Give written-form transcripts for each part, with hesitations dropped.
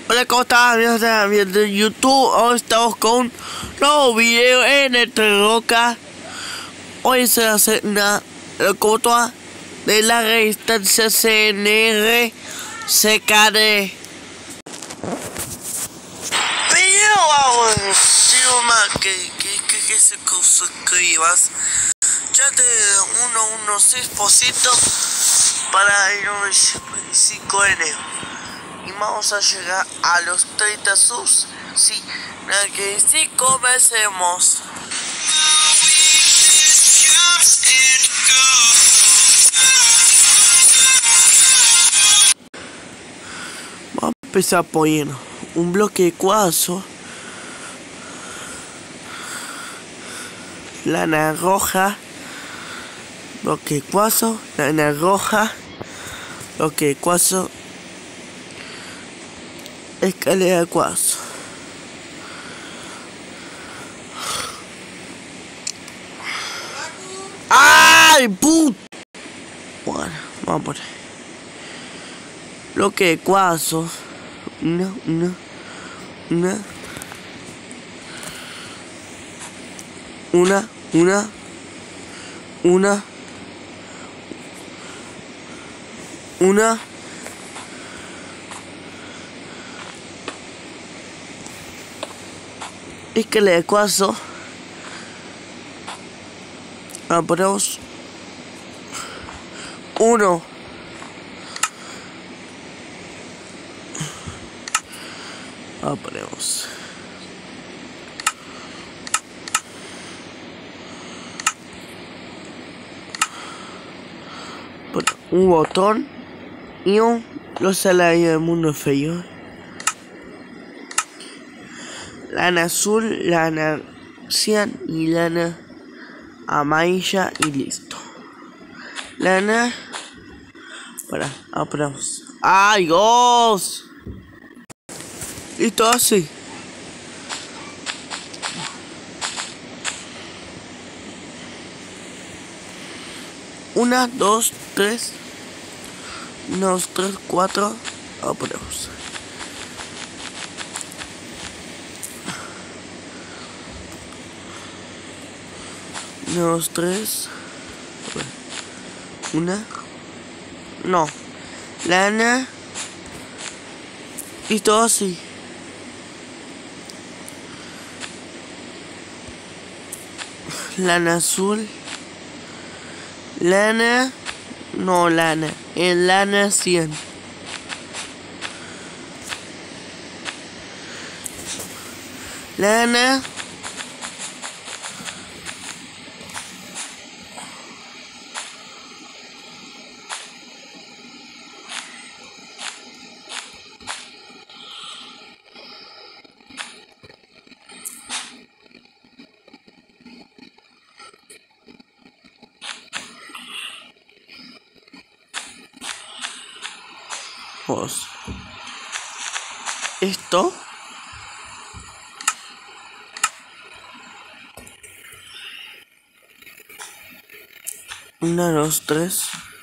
Hola, ¿cómo estás? Estás viendo en YouTube. Hoy estamos con un nuevo video en Entre Rocas. Hoy se hace una locomotora de larga distancia CNR CKD. Pero vamos, digo más que se suscribas. Ya te 116% para el 95N. Y vamos a llegar a los 30 subs. Sí, nada que sí, comencemos. Vamos a empezar poniendo un bloque de cuarzo, lana roja, bloque de cuarzo, lana roja, bloque de cuarzo, escalera de cuarzo. ¡Ay, put! Bueno, vamos a poner bloque de cuarzo. Una. Escalera de cuarzo. Ahora ponemos 1. Ahora ponemos un botón y un los salarios del mundo feo. Lana azul, lana cian y lana amarilla y listo. Lana. Para, apuramos. ¡Ay, Dios! Listo, así. 1, 2, 3. 1, 2, 3, 4. Apuramos. Uno, dos, tres. Una. No. Lana. Y todo así. Lana azul. Lana. No, lana. En lana 100. Lana. Esto. Una, dos, tres.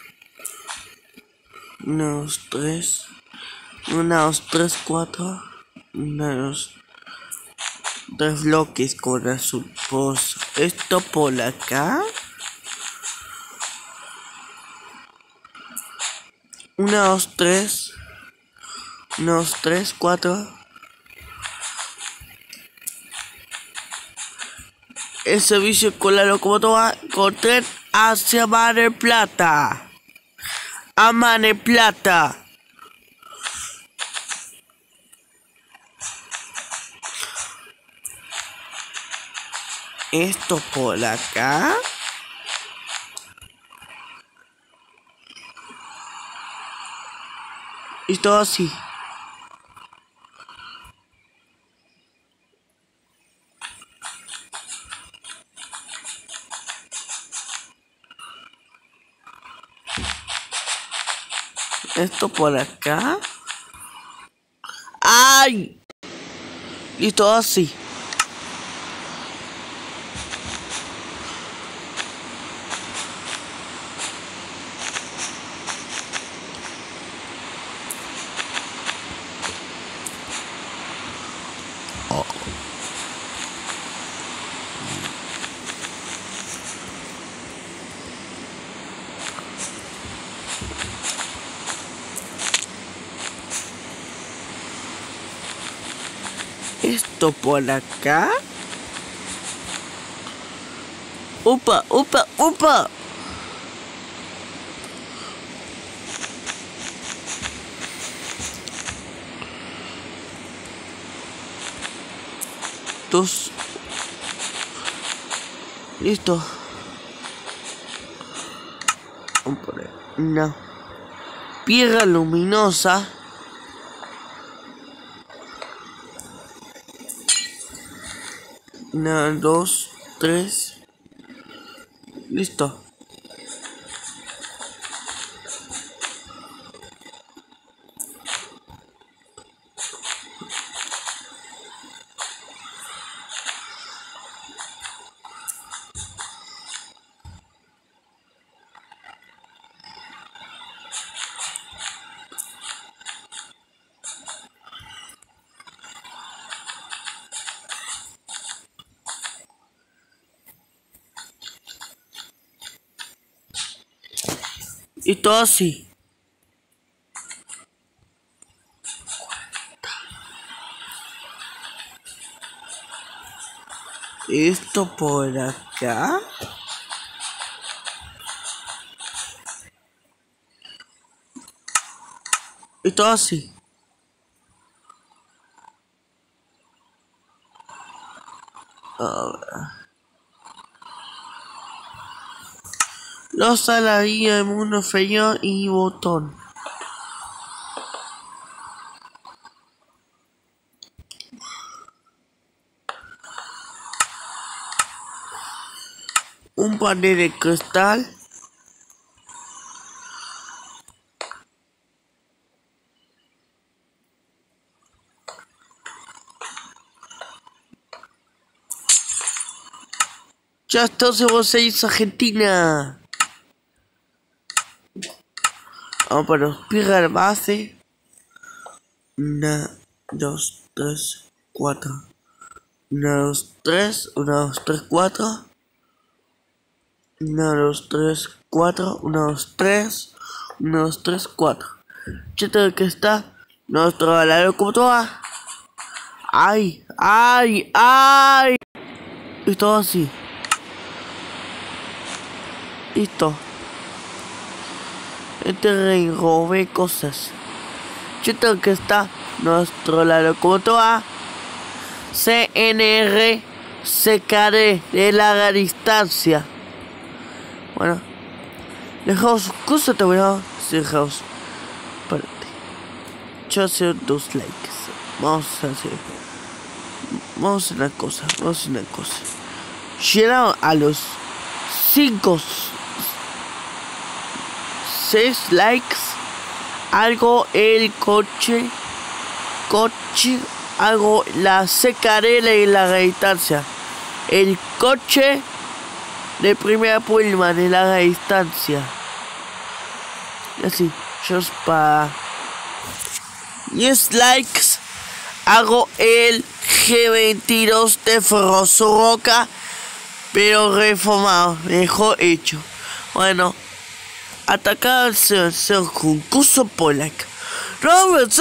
Una, dos, tres. Una, dos, tres, cuatro. Una, dos, tres bloques con azul. Pues esto por acá. Una, dos, tres. 1, 2, 3, 4. El servicio con la locomotora con tren hacia Mar del Plata. A Mar del Plata. Esto por acá. Y todo así. Esto por acá. ¡Ay! Y todo así. Esto por acá. ¡Upa, upa, upa! Dos. Listo. Vamos a poner una piedra luminosa. Una, dos, tres. Listo. Y todo así. Esto por acá. Y todo así. Los salaría el mundo feo y botón. Un panel de cristal. Ya entonces vos sois Argentina. Vamos para los piedras base. 1, 2, 3, 4. 1, 2, 3. 1, 2, 3, 4. 1, 2, 3, 4. 1, 2, 3. 1, 2, 3, 4. Ya tengo que está nuestro lado como toda. ¡Ay! ¡Ay! ¡Ay! Y todo así. Listo. Este rey robé cosas. Yo tengo que está nuestro lado como toda. CNR secaré de larga distancia. Bueno, dejaos, cosa te voy a dejaos. Espérate. Yo hacer 2 likes. Vamos a hacer. Vamos a hacer una cosa. Vamos a hacer una cosa. Llegaron a los 5, 6 likes. Algo el coche. Algo la secarela y la distancia. El coche de primera pulma de larga distancia. Y así, yo para 10 likes hago el G22 de Ferroso Roca, pero reformado, mejor hecho. Bueno, atacar al señor concurso Polak. Vamos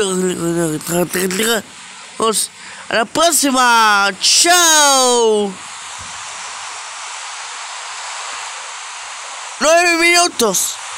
a la próxima. Chao. 9 minutos.